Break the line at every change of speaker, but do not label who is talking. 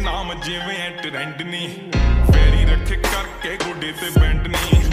ਨਾਮ ਜਿਵੇਂ ਟ੍ਰੈਂਡ ਨੀ ਫੇਰੀ ਰੱਖੇ ਕਰਕੇ ਗੋਡੇ ਤੇ ਬੈਂਡ ਨੀ